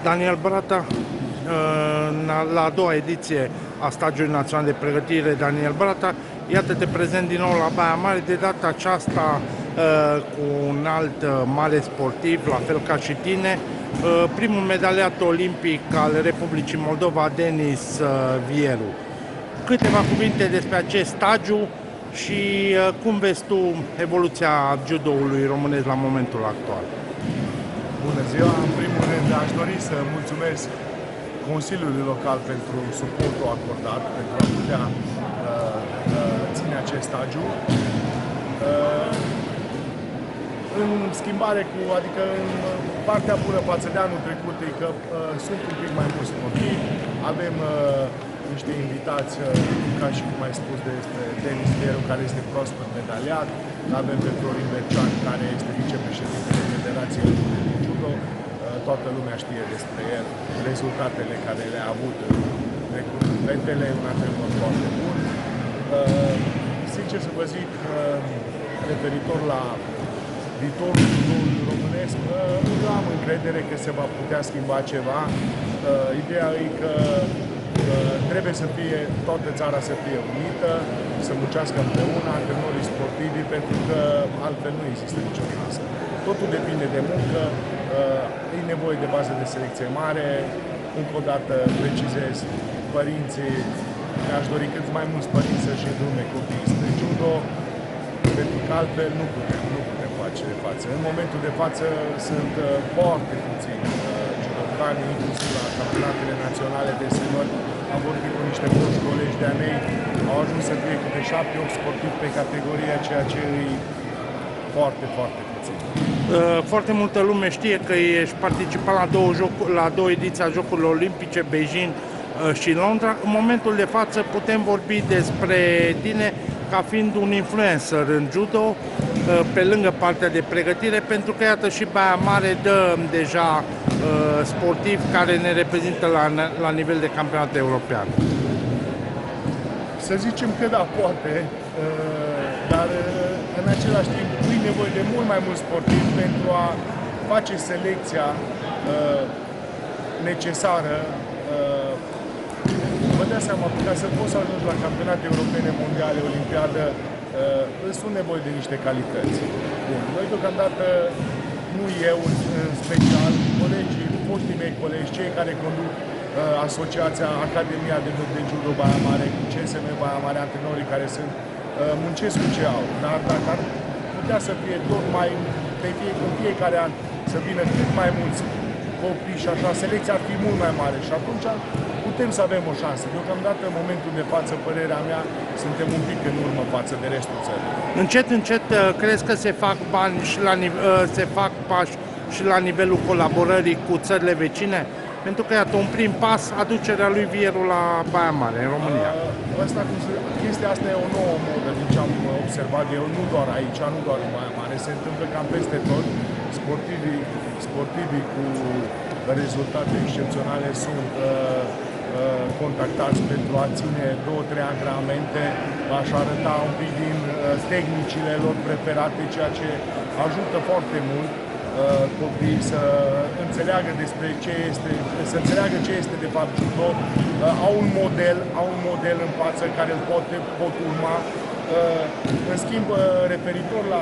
Daniel Brata, la a doua ediție a Stagiului Național de Pregătire Daniel Brata. Iată-te prezent din nou la Baia Mare, de data aceasta cu un alt mare sportiv, la fel ca și tine, primul medaliat olimpic al Republicii Moldova, Denis Vieru. Câteva cuvinte despre acest stagiu și cum vezi tu evoluția judoului românesc la momentul actual? Bună ziua! În primul rând aș dori să mulțumesc Consiliului Local pentru suportul acordat pentru a putea ține acest stagiu. În schimbare adică în partea bună față de anul trecut e că sunt un pic mai mulți sportivi, avem niște invitați, ca și cum ai spus, despre Denis Vieru, care este proaspăt medaliat, avem pe Florin Bercean, care este vicepreședintele Federației de Judo. Toată lumea știe despre el, rezultatele care le-a avut în recrutmentele, un antrenor foarte bun. Sincer să vă zic, referitor la viitorul judoului românesc, nu am încredere că se va putea schimba ceva. Ideea e că trebuie să fie, toată țara să fie unită, să muncească împreună antrenorii sportivi, pentru că altfel nu există nicio șansă. Totul depinde de muncă, e nevoie de bază de selecție mare. Încă o dată precizez, părinții, mi-aș dori cât mai mulți părinți să-și îndrume copiii spre judo, pentru că altfel nu putem face de față. În momentul de față sunt foarte puțini judocani, inclusiv la campionatele naționale de seniori. Am vorbit cu niște foști colegi de-a mei, au ajuns să fie câte 7-8 sportivi pe categorie, ceea ce e foarte, foarte puțin. Foarte multă lume știe că ești participat la două ediții a Jocurilor Olimpice, Beijing și Londra. În momentul de față putem vorbi despre tine ca fiind un influencer în judo, pe lângă partea de pregătire, pentru că iată și Baia Mare dă deja sportivi care ne reprezintă la nivel de campionat european. Să zicem că da, poate, dar în același timp e nevoie de mult mai mulți sportivi pentru a face selecția necesară. Vă dați seama, ca să poți să ajungi la campionate europene, mondiale, olimpiadă, sunt nevoie de niște calități. Bun. Noi deocamdată, nu eu în special, colegii, foștii mei colegi, cei care conduc asociația Academia de Judo Baia Mare, cu CSM Baia Mare, antrenorii care sunt, muncesc cu ce au. Dar dacă ar putea să fie tot mai, în fiecare an, să vină cât mai mulți copii și așa, selecția ar fi mult mai mare și atunci putem să avem o șansă. Deocamdată, în momentul de față, părerea mea, suntem un pic în urmă față de restul țării. Încet, încet, crezi că se fac bani și se fac pași și la nivelul colaborării cu țările vecine? Pentru că, iată, un prim pas, aducerea lui Vieru la Baia Mare, în România. Chestia asta e o nouă modă, din ce am observat eu, nu doar aici, nu doar în Baia Mare, se întâmplă cam peste tot. Sportivii cu rezultate excepționale sunt contactați pentru a ține 2-3 antrenamente, aș arăta un pic din tehnicile lor preferate, ceea ce ajută foarte mult copiii să înțeleagă despre ce este, ce este de fapt judo. Au un model în față care îl pot urma. În schimb, referitor la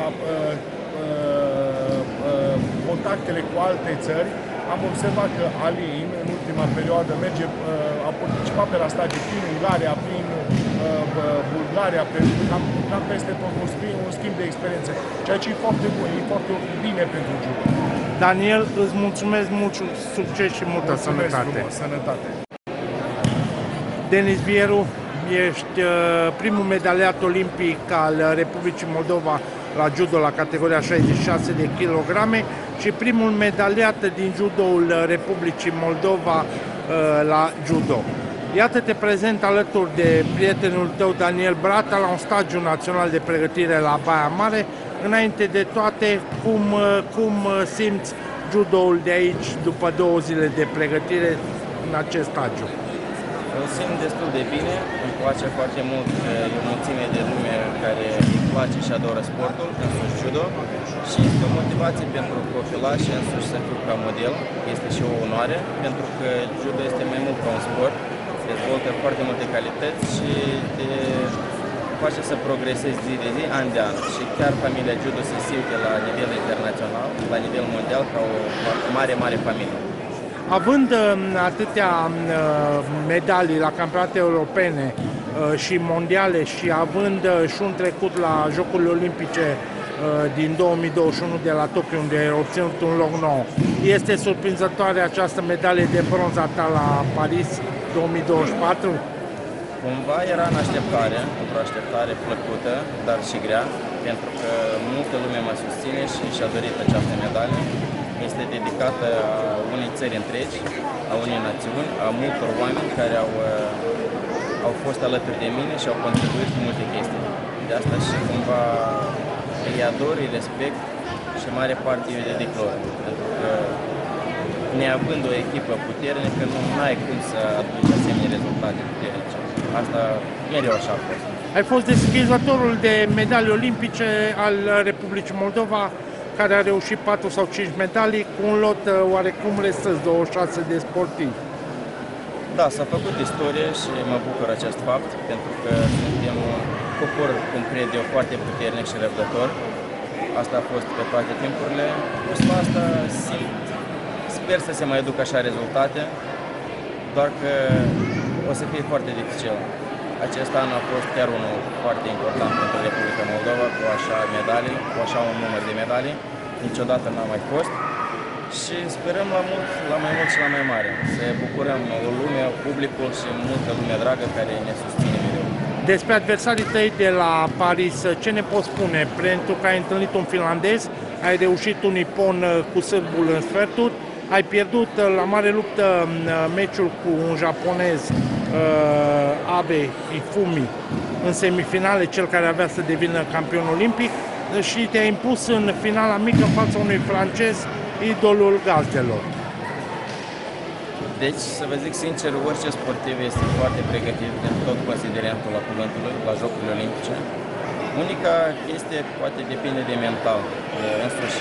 contactele cu alte țări, am observat că Alin, în ultima perioadă, a participat pe la stagii prin Ungaria, prin Bulgaria, cam peste tot, un schimb de experiențe, ceea ce e foarte bun, e foarte bine pentru judo. Daniel, îți mulțumesc mult succes și multă sănătate. Sănătate. Denis Vieru, ești primul medaliat olimpic al Republicii Moldova la judo la categoria 66 de kilograme și primul medaliat din judoul Republicii Moldova la judo. Iată-te prezent alături de prietenul tău Daniel Brata la un stagiu național de pregătire la Baia Mare. Înainte de toate, cum simți judoul de aici după 2 zile de pregătire în acest stagiu? Îl simt destul de bine, îmi place foarte mult, e o mulțime de lume care îi place și adoră sportul, însuși judo, și este o motivație pentru copilași însuși să fiu ca model. Este și o onoare, pentru că judo este mai mult ca un sport, dezvoltă foarte multe calități și te face să progresezi zi de zi, an de an. Și chiar familia judo se simte la nivel internațional, la nivel mondial, ca o mare familie. Având atâtea medalii la campionate europene și mondiale și având și un trecut la Jocurile Olimpice din 2021 de la Tokyo, unde ai obținut un loc nou, este surprinzătoare această medalie de bronz a ta la Paris 2024? Cumva era în așteptare, într-o așteptare plăcută, dar și grea, pentru că multă lume mă susține și și-a dorit această medalie. Este dedicată a unei țări întregi, a unei națiuni, a multor oameni care au fost alături de mine și au contribuit cu multe chestii. De asta și cumva îi ador, îi respect și în mare parte eu îi dedic lor. Pentru că neavând o echipă puternică, nu ai cum să aduci asemenea rezultate puternice. Asta mereu așa a fost. Ai fost deschizătorul de medalii olimpice al Republicii Moldova, care a reușit 4 sau 5 medalii, cu un lot oarecum restrâns, 26 de sportivi. Da, s-a făcut istorie și mă bucur acest fapt, pentru că suntem un popor, cum cred eu, foarte puternic și răbdător. Asta a fost pe toate timpurile. Plus la asta sper să se mai aducă așa rezultate, doar că o să fie foarte dificil. Acest an a fost chiar unul foarte important pentru Republica Moldova, cu așa medalii, cu așa un număr de medalii. Niciodată n-a mai fost și sperăm la mai mult și la mai mare. Să bucurăm o lume, publicul și multă lume dragă care ne susține mereu. Despre adversarii tăi de la Paris, ce ne poți spune? Pentru că ai întâlnit un finlandez, ai reușit un nipon cu sârbul în sferturi, ai pierdut la mare luptă meciul cu un japonez, Abe Ifumi, în semifinale, cel care avea să devină campion olimpic, și te-ai impus în finala mică în fața unui francez, idolul gazdelor. Deci, să vă zic sincer, orice sportiv este foarte pregătit din tot considerentul la cuvântului, la Jocurile Olimpice. Unica chestie poate depinde de mental, de însuși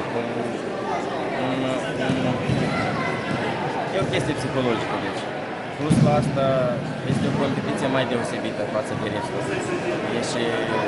e o chestie psihologică, deci. Plus la asta este o competiție mai deosebită față de restul. Și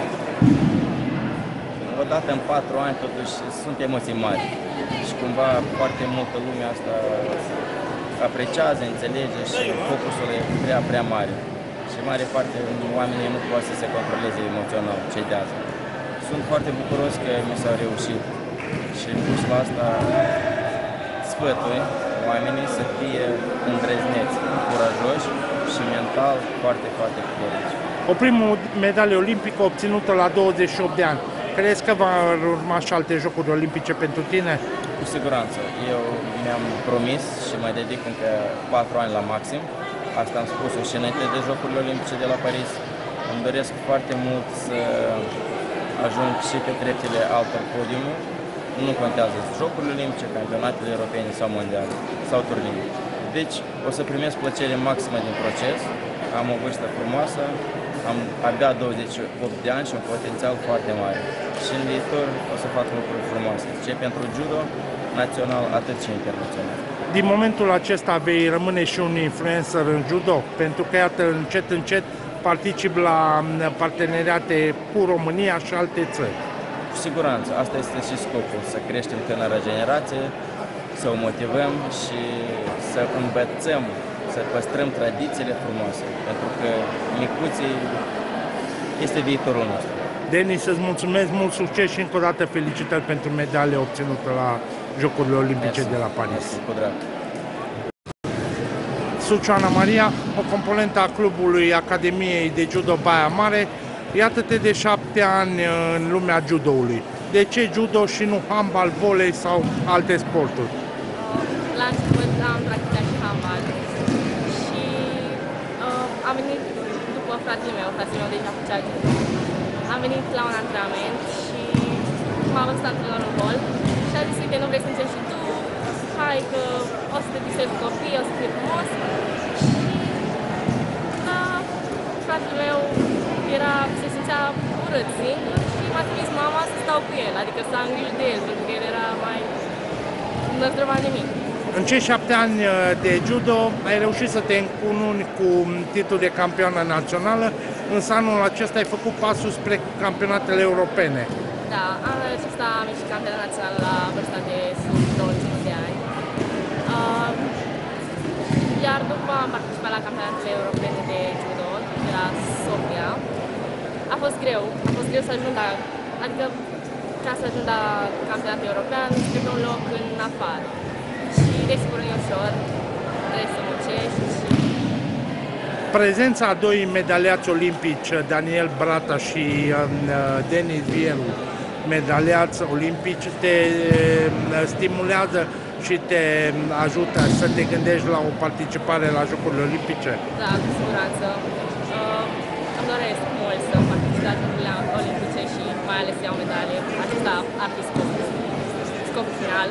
odată în 4 ani totuși sunt emoții mari și cumva foarte multă lume asta apreciază, înțelege și focusul e prea mare. Și mare parte oamenii nu pot să se controleze emoțional, cedează. Sunt foarte bucuros că mi s-a reușit și în plus la asta sfătui oamenii să fie îndrăzneți, curajoși și mental foarte puternici. O primă medalie olimpică obținută la 28 de ani. Crezi că va urma și alte Jocuri Olimpice pentru tine? Cu siguranță. Eu mi-am promis și mai dedic încă 4 ani la maxim. Asta am spus-o și înainte de Jocurile Olimpice de la Paris. Îmi doresc foarte mult să ajung și pe treptele altor podiumuri. Nu contează Jocurile Olimpice, campionatele europene sau mondiale sau turniri. Deci o să primesc plăcere maximă din proces. Am o vârstă frumoasă, am abia 28 de ani și un potențial foarte mare. Și în viitor o să fac lucruri frumoase, ce pentru judo național, atât și internațional. Din momentul acesta vei rămâne și un influencer în judo, pentru că iată încet particip la parteneriate cu România și alte țări. Cu siguranță, asta este și scopul, să creștem tânăra generație, să o motivăm și să învățăm, să păstrăm tradițiile frumoase, pentru că micuții este viitorul nostru. Denis, îți mulțumesc, mult succes și încă o dată felicitări pentru medalia obținută la Jocurile Olimpice de la Paris. Cu drag. Suciu Ana Maria, o componentă a clubului Academiei de Judo Baia Mare. Iată-te de 7 ani în lumea judoului. De ce judo și nu handbal, volei sau alte sporturi? La început am practicat și handbal și am venit după fratele meu deja făcea judo. Am venit la un antrenament și m-a văzut antrenorul în hol și a zis, uite, nu vrei să încerci și tu? Hai că o să te distrezi cu copii, o să fie frumos. Și tatăl meu se simțea urât singur și m-a trimis mama să stau cu el, adică să am grijă de el, pentru că el era mai... nu îndrăma nimic. În cei 7 ani de judo ai reușit să te încununi cu titlul de campioană națională, însă anul acesta ai făcut pasul spre campionatele europene. Da, anul acesta am ieșit campionat național la vârsta de sub 25 de ani. Iar după am participat la campionatele europene de judo de la Sofia. A fost greu să ajung la, adică ca să ajung la campionatul european, trebuie un loc în afară. Și desigur nu e ușor, trebuie să muncești și... Prezența a doi medaliați olimpici, Daniel Brata și Denis Vieru, medaliați olimpici, te stimulează și te ajută să te gândești la o participare la Jocurile Olimpice? Da, cu siguranță. Îmi doresc mult să particip la Jocurile Olimpice și mai ales să iau medalie. Acesta ar fi scopul final.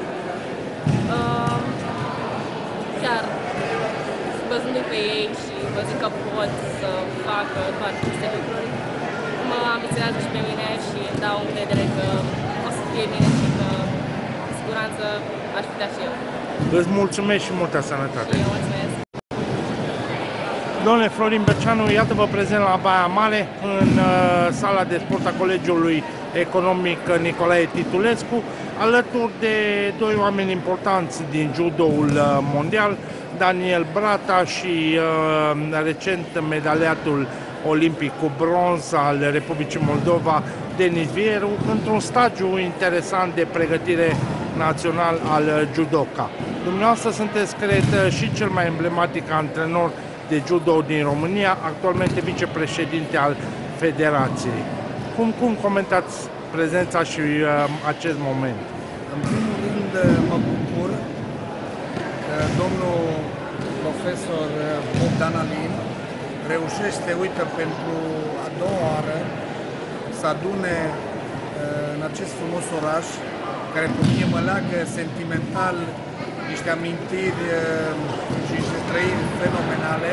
Chiar văzându-i pe ei și văzând că pot să facă toate aceste lucruri, mă ambiționează și pe mine și îmi dau încredere că o să fie bine și că cu siguranță aș putea și eu. Îți mulțumesc și multă sănătate! Și eu mulțumesc! Domnule Florin Berceanu, iată-vă prezent la Baia Mare, în sala de sport a Colegiului Economic Nicolae Titulescu, alături de doi oameni importanți din judoul mondial, Daniel Brata și recent medaliatul olimpic cu bronz al Republicii Moldova, Denis Vieru, într-un stagiu interesant de pregătire național al judoka. Dumneavoastră sunteți, cred, și cel mai emblematic antrenor de judo din România, actualmente vicepreședinte al Federației. Cum comentați prezența și acest moment? În primul rând mă bucur că domnul profesor Bogdan Alin reușește, uite, pentru a doua oară să adune în acest frumos oraș, care pe mine mă leagă sentimental niște amintiri și niște trăiri fenomenale.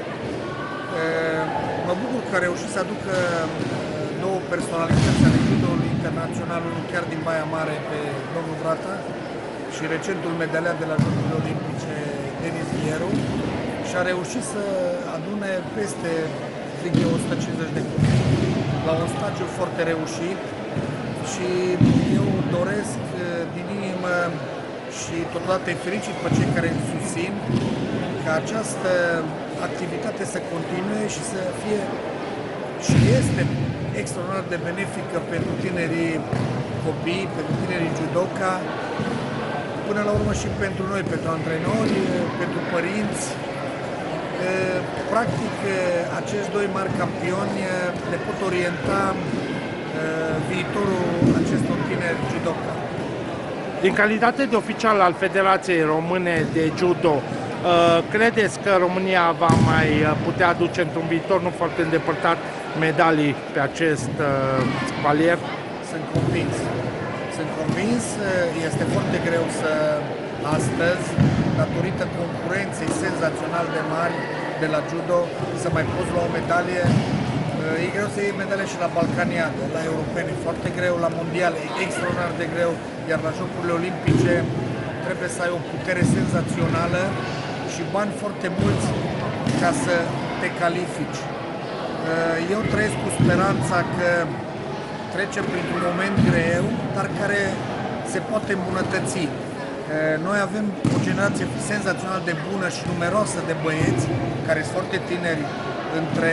Mă bucur că a reușit să aducă două personalități ale judoului internațional, unul chiar din Baia Mare, pe domnul Brata, și recentul medaliat de la Jocurile Olimpice, Denis Vieru, și a reușit să adune peste, zic eu, 150 de copii la un stagiu foarte reușit și eu doresc din inimă și totodată îi felicit pe cei care îmi susțin ca această activitate să continue și să fie și este extraordinar de benefică pentru tinerii copii, pentru tinerii judoka, până la urmă și pentru noi, pentru antrenori, pentru părinți. Practic, acești doi mari campioni le pot orienta viitorul acestor tineri judoka. Din calitate de oficial al Federației Române de Judo, credeți că România va mai putea aduce într-un viitor nu foarte îndepărtat medalii pe acest palier? Sunt convins. Sunt convins. Este foarte greu să astăzi, datorită concurenței senzațional de mari de la judo, să mai poți lua o medalie. E greu să iei medalie și la Balcaniade, la europene, foarte greu, la mondiale, e extraordinar de greu, iar la Jocurile Olimpice trebuie să ai o putere senzațională și bani foarte mulți ca să te califici. Eu trăiesc cu speranța că trecem printr-un moment greu, dar care se poate îmbunătăți. Noi avem o generație senzațional de bună și numeroasă de băieți, care sunt foarte tineri, între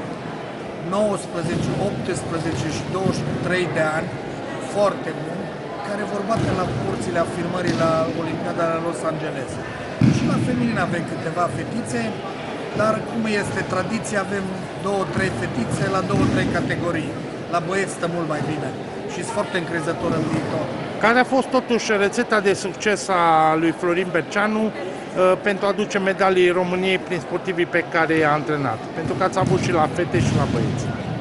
19, 18 și 23 de ani, foarte buni, care vor bate la porțile afirmării la Olimpiada la Los Angeles. Și la feminin avem câteva fetițe, dar cum este tradiția, avem 2-3 fetițe la 2-3 categorii. La băieți stă mult mai bine și sunt foarte încrezător în viitor. Care a fost totuși rețeta de succes a lui Florin Berceanu pentru a aduce medalii României prin sportivii pe care i-a antrenat? Pentru că ați avut și la fete și la băieți.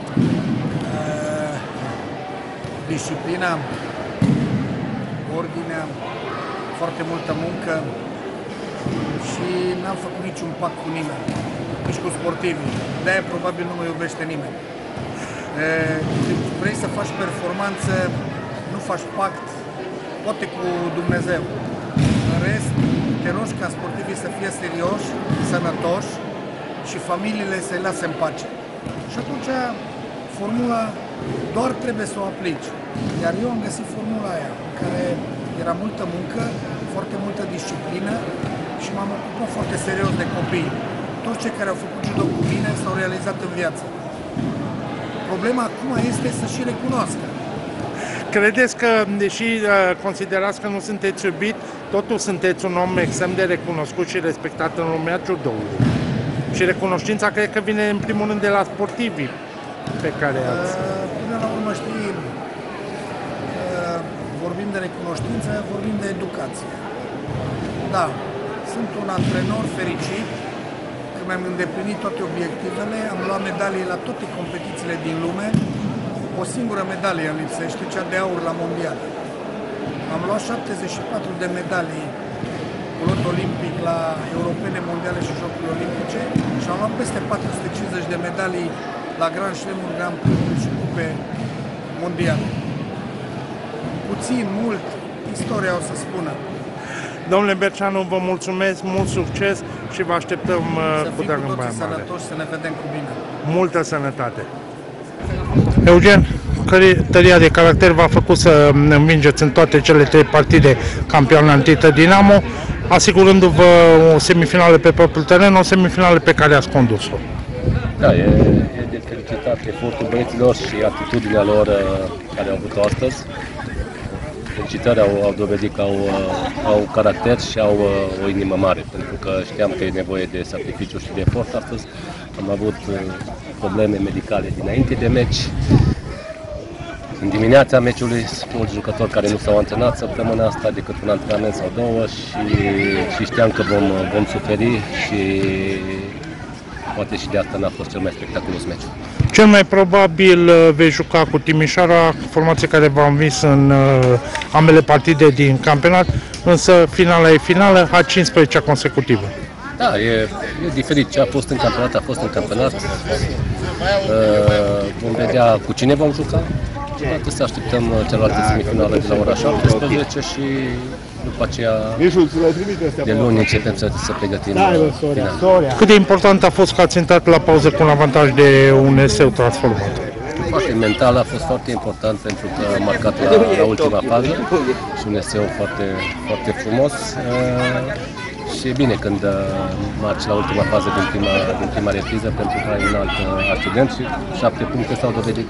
Disciplina, ordinea, foarte multă muncă și n-am făcut niciun pact cu nimeni. nici cu sportivii. De-aia probabil nu mă iubește nimeni. Când vrei să faci performanță, nu faci pact, poate cu Dumnezeu. În rest, te rogi ca sportivii să fie serioși, sănătoși și familiile să-i lase în pace. Și atunci formula doar trebuie să o aplici. Iar eu am găsit formula aia, în care era multă muncă, foarte multă disciplină și m-am ocupat foarte serios de copii. Toți cei care au făcut judo cu mine s-au realizat în viață. Problema acum este să și recunoască. Credeți că, deși considerați că nu sunteți iubit, totuși sunteți un om extrem de recunoscut și respectat în lumea judoului? Și recunoștința cred că vine în primul rând de la sportivii pe care ați... Până la urmă, știi, vorbim de recunoștință, vorbim de educație. Da, sunt un antrenor fericit că mi-am îndeplinit toate obiectivele, am luat medalii la toate competițiile din lume. O singură medalie îmi lipsește, cea de aur la mondial. Am luat 74 de medalii pilot olimpic la europene, mondiale și jocuri olimpice și am luat peste 450 de medalii la Grand Slam-uri, Grand Prix și cupe mondiale. Puțin, mult, istoria o să spună. Domnule Berceanu, vă mulțumesc, mult succes și vă așteptăm cu drag în Baia Mare. Sănătoși, să ne vedem cu bine. Multă sănătate! Eugen, tăria de caracter v-a făcut să învingeți în toate cele 3 partide campioana Tită Dinamo, asigurându-vă o semifinală pe propriul teren, o semifinală pe care ați condus-o. Da, e de felicitat efortul băieților și atitudinea lor care au avut-o astăzi. Felicitări, au dovedit că au caracter și au o inimă mare, pentru că știam că e nevoie de sacrificiu și de efort astăzi. Am avut probleme medicale dinainte de meci. În dimineața meciului sunt mulți jucători care nu s-au antrenat săptămâna asta decât un antrenament sau două și știam că vom suferi și poate și de asta n-a fost cel mai spectaculos meci. Cel mai probabil vei juca cu Timișoara, formație care v-a învins în ambele partide din campionat, însă finala e finală, a 15-a consecutivă. Da, e diferit. Ce a fost în campionat, a fost în campionat. Vom vedea cu cine vom juca. Trebuie să așteptăm celelalte semifinale de la ora 17 și după aceea de luni începem să pregătim finala. Cât de important a fost că ați intrat la pauză cu un avantaj de un eseu transformat? Foarte mental a fost foarte important pentru că a marcat la ultima fază și un eseu foarte, foarte frumos. Și e bine când marci la ultima fază din prima repriză pentru că ai un alt accident și 7 puncte s-au dovedit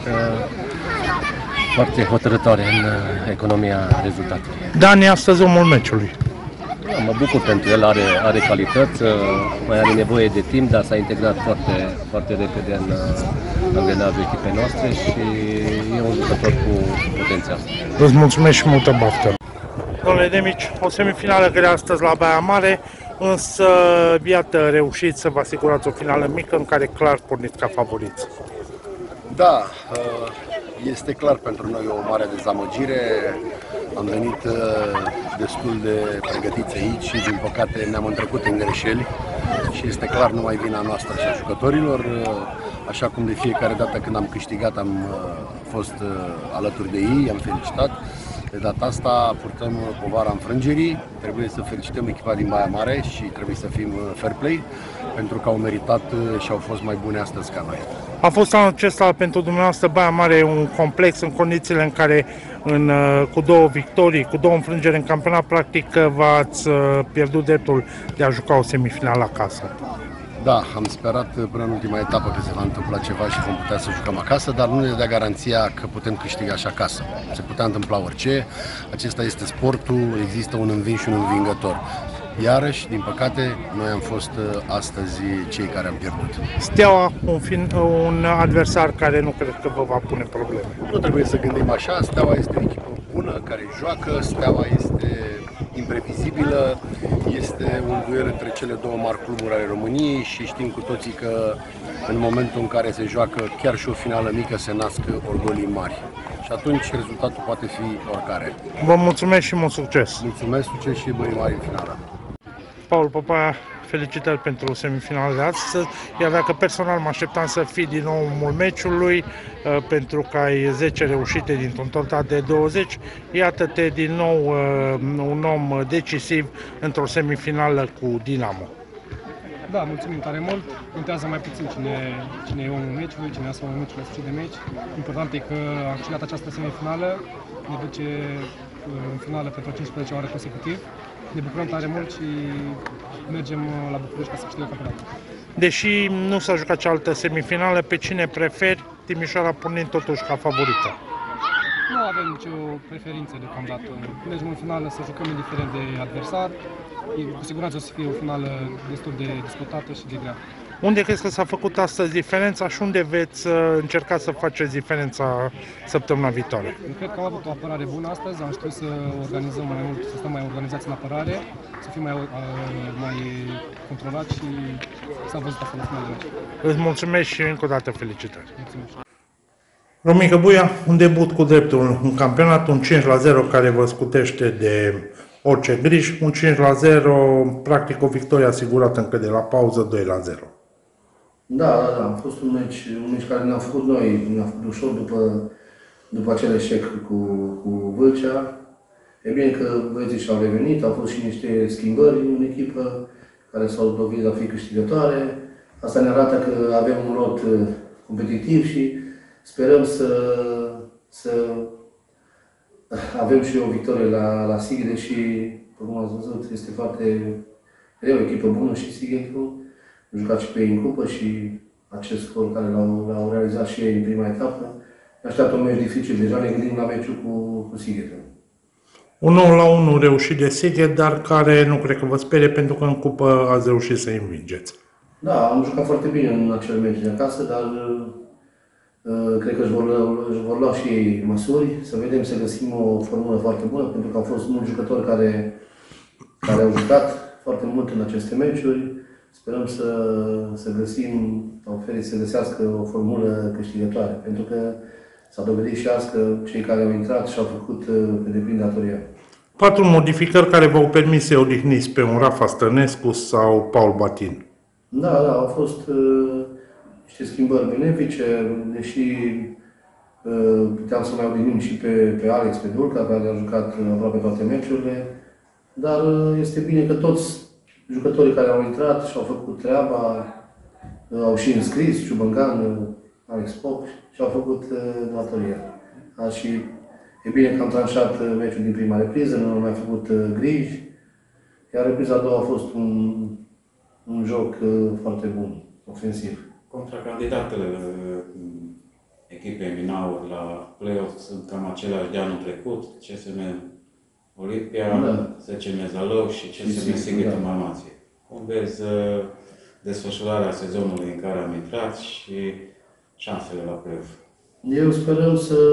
foarte hotărătoare în economia rezultatului. Dani, astăzi omul meciului. Da, mă bucur pentru el, are calități, mai are nevoie de timp, dar s-a integrat foarte, foarte repede în angrenajul echipei noastre și e un jucător cu potențial. Vă mulțumesc și multă baftă! Domnule Demici, o semifinală grea astăzi la Baia Mare, însă iată reușiți să vă asigurați o finală mică în care clar porniți ca favoriți. Da, este clar pentru noi o mare dezamăgire. Am venit destul de pregătiți aici și din păcate ne-am întrecut în greșeli și este clar numai vina noastră și a jucătorilor. Așa cum de fiecare dată când am câștigat am fost alături de ei, am felicitat. De data asta purtăm povara înfrângerii, trebuie să felicităm echipa din Baia Mare și trebuie să fim fair play pentru că au meritat și au fost mai bune astăzi ca noi. A fost anul acesta pentru dumneavoastră Baia Mare un complex în condițiile în care cu 2 victorii, cu 2 înfrângeri în campionat, practic v-ați pierdut dreptul de a juca o semifinală acasă. Da, am sperat până în ultima etapă că se va întâmpla ceva și vom putea să jucăm acasă, dar nu ne dea garanția că putem câștiga și acasă. Se putea întâmpla orice, acesta este sportul, există un învins și un învingător. Iarăși, din păcate, noi am fost astăzi cei care am pierdut. Steaua, un adversar care nu cred că vă va pune probleme. Nu trebuie să gândim așa, Steaua este o echipă bună care joacă, Steaua este imprevizibilă, este un duel între cele 2 mari cluburi ale României și știm cu toții că în momentul în care se joacă chiar și o finală mică se nasc orgolii mari. Și atunci rezultatul poate fi oricare. Vă mulțumesc și mult succes! Mulțumesc, succes și băi mari în finală! Paul Popa, felicitări pentru semifinala de astăzi, iar dacă personal mă așteptam să fii din nou omul meciului, pentru că ai 10 reușite dintr-un total de 20, iată-te din nou un om decisiv într-o semifinală cu Dinamo. Da, mulțumim tare mult. Contează mai puțin cine e omul meciului, cine a omul meciului la sfârșit de meci. Important e că am câștigat această semifinală, ne duce în finală pentru 15 ore consecutiv. Ne bucurăm tare mult și mergem la București ca să câștigăm campionatul. Deși nu s-a jucat cealaltă semifinală, pe cine preferi, Timișoara punând totuși ca favorită? Nu avem nicio preferință deocamdată. Mergem în finală să jucăm indiferent de adversar. Cu siguranță o să fie o finală destul de disputată și de grea. Unde crezi că s-a făcut astăzi diferența și unde veți încerca să faceți diferența săptămâna viitoare? Eu cred că am avut o apărare bună astăzi, am știut să organizăm mai mult, să stăm mai organizați în apărare, să fim mai controlați și s-a văzut asta la finalul meciului. Îți mulțumesc și încă o dată felicitări. Mulțumesc. Romică Buia, un debut cu dreptul în campionat, un 5-0 care vă scutește de orice griji, un 5-0, practic o victorie asigurată încă de la pauză, 2-0. Da, a fost un meci care ne-a făcut noi, ne-a făcut ușor după acel eșec cu Vâlcea. E bine că băieții și-au revenit, au fost și niște schimbări în echipă care s-au dovedit a fi câștigătoare. Asta ne arată că avem un lot competitiv și sperăm să avem și o victorie la Sighet, deși, cum ați văzut, este foarte greu, o echipă bună și Sighetul. Am jucat și pe ei în cupă și acest scor care l-au realizat și ei în prima etapă. Ne așteaptă un meci dificil, deja ne gândim la meciul cu Sighetul. Un 9-1 reușit de Sighet, dar care nu cred că vă sperie pentru că în cupă ați reușit să învingeți. Da, am jucat foarte bine în acel meci de acasă, dar cred că își vor lua și ei măsuri, să vedem, să găsim o formulă foarte bună, pentru că au fost mulți jucători care au jucat foarte mult în aceste meciuri. Sperăm să găsim, Feri să găsească o formulă câștigătoare, pentru că s-a dovedit și azi că cei care au intrat și-au făcut pe deplin datoria. 4 modificări care v-au permis să odihniți pe un Rafa Stănescu sau Paul Batin. Da, au fost niște schimbări benefice, deși puteam să mai odihnim și pe Alex, pe Dulca, care a jucat aproape toate meciurile, dar este bine că toți jucătorii care au intrat și-au făcut treaba, au și înscris, Ciubăngan, Alex Pop, și-au făcut datoria. Și e bine că am tranșat meciul din prima repriză, nu am mai făcut griji, iar repriza a doua a fost un joc foarte bun, ofensiv. Contracandidatele echipei Minaur la play-off sunt cam aceleași de anul trecut, CSM Olimpia, CSM Zalău și CSM Sighet Mamație. Cum vezi desfășurarea sezonului în care am intrat și șansele la play-off? Eu sperăm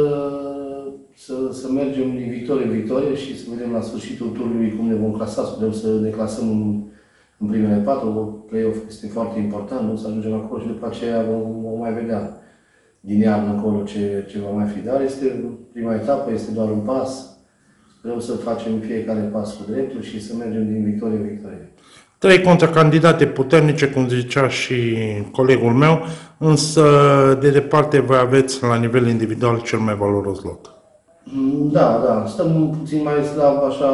să mergem din victorie în victorie și să vedem la sfârșitul turului cum ne vom clasa, să putem să ne clasăm în primele 4. Play-off este foarte important, nu să ajungem acolo și după aceea vom mai vedea din iarnă încolo ce va mai fi. Dar este prima etapă, este doar un pas. Sperăm să facem fiecare pas cu dreptul și să mergem din victorie în victorie. 3 contracandidate puternice, cum zicea și colegul meu, însă de departe voi aveți la nivel individual cel mai valoros lot. Da. Stăm puțin mai slab așa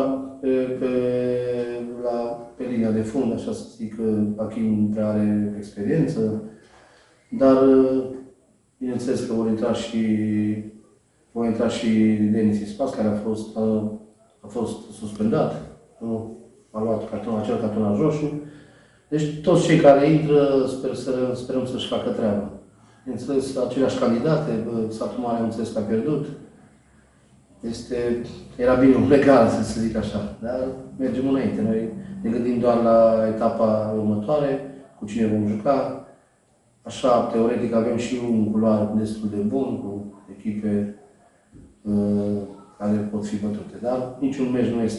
pe linia de fund, așa să zic, că Achim nu prea are experiență, dar bineînțeles că vor intra și Denis Ispas, care a fost suspendat. Nu? A luat acel cartonaj roșu. Deci toți cei care intră sperăm să-și facă treaba. Bineînțeles, aceleași candidate, Satul Mare am înțeles că a pierdut. Era bine legal, să zic așa, dar mergem înainte. Noi ne gândim doar la etapa următoare, cu cine vom juca. Așa, teoretic, avem și un culoar destul de bun, cu echipe care pot fi bătute. Dar niciun meci nu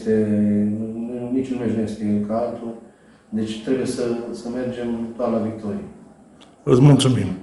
este ca altul, deci trebuie să mergem doar la victorie. Îți mulțumim!